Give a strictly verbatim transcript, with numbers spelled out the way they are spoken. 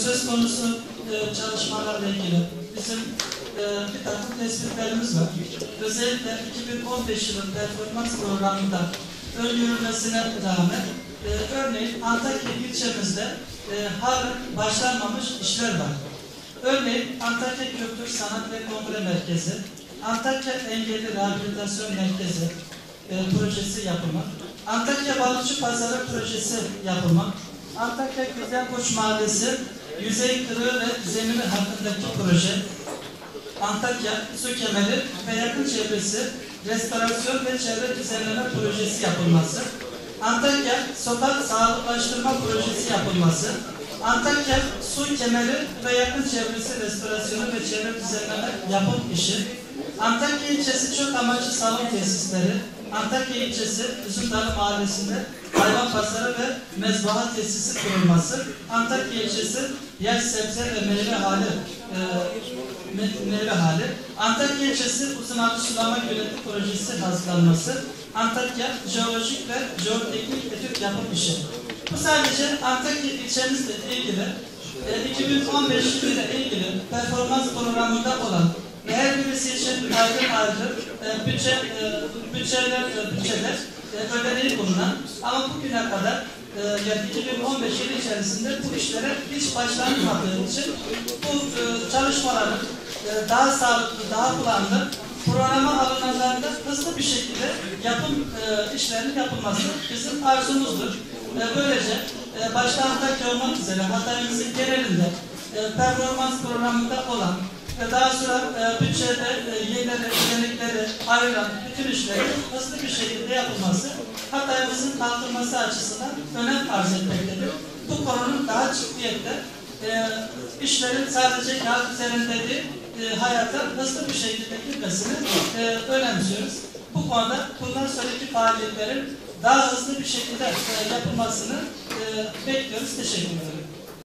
söz konusu e, çalışmalarla ilgili bizim e, bir takım tespitlerimiz var. Özellikle iki bin on beş yılın performans programında öngörülmesine rağmen e, örneğin Antakya ilçemizde e, hala başlanmamış işler var. Örneğin Antakya Kültür Sanat ve Kongre Merkezi, Antakya Engelli Rehabilitasyon Merkezi e, projesi yapımı, Antakya Balıkçı Pazarı projesi yapımı, Antakya Güzelkoç Mahallesi yüzey kırığı ve zemini hakkındaki proje, Antakya Su Kemeri ve yakın çevresi restorasyon ve çevre düzenleme projesi yapılması, Antakya Sokak Sağlıklaştırma projesi yapılması, Antakya Su Kemeri ve yakın çevresi restorasyonu ve çevre düzenleme yapım işi, Antakya ilçesi çok amaçlı salon tesisleri, Antakya ilçesi Üzümdalı Mahallesi'nde hayvan pazarı ve mezbaha tesisi kurulması, Antakya ilçesi yaş sebze ve meyve hali e, me, meyve hali, Antakya ilçesi uzunadlı sulama göleti projesi hazırlanması, Antakya jeolojik ve jeoteknik etüt yapım işi. Bu sadece Antakya ilçemizle ilgili e, iki bin on beş yılıyla ilgili performans programında olan ve her birisi için ayrı ayrı e, bütçe, e, bütçeler, e, bütçeler e, ödeneği bulunan ama bugüne kadar e, yani iki bin on beş yılı içerisinde bu işlere hiç başlanmadığı için bu e, çalışmaların e, daha sağlıklı, daha planlı programa alınanlarında hızlı bir şekilde yapım e, işlerinin yapılması bizim arzumuzdur. E, böylece e, başta Antakya olmak üzere Hatay'ımızın genelinde e, performans programında olan ve daha sonra e, bütçede e, yerleri, ödenekleri ayrılan bütün işlerin hızlı bir şekilde yapılması Hatay'ımızın kalkınması açısından önem arz etmektedir. Bu konunun daha ciddiyette e, işlerin sadece kağıt üzerinde değil, e, hayata hızlı bir şekilde girmesini e, önemsiyoruz. Bu konuda bundan sonraki faaliyetlerin daha hızlı bir şekilde e, yapılmasını e, bekliyoruz. Teşekkür ederim.